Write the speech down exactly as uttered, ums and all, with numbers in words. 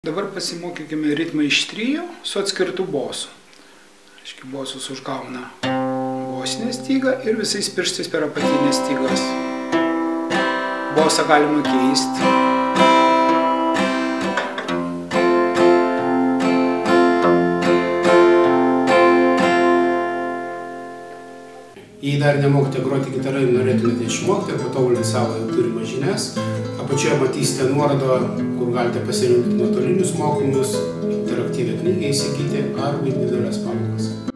Dabar pasimokykime ritmą iš trijų su atskirtų bosų. Aiškiai, bosus užgauna bosinę stygą ir visais pirštais per apatinės stygas. Bosą galima keisti. Jei dar nemokate groti gitarai ir norėtumėte išmokti ir patobulinti savo jau turimas žinias, apačioje matysite nuorodą, kur galite pasirinkti nuotolinius mokymus, interaktyvią knygą įsigyti ar individualias pamokas.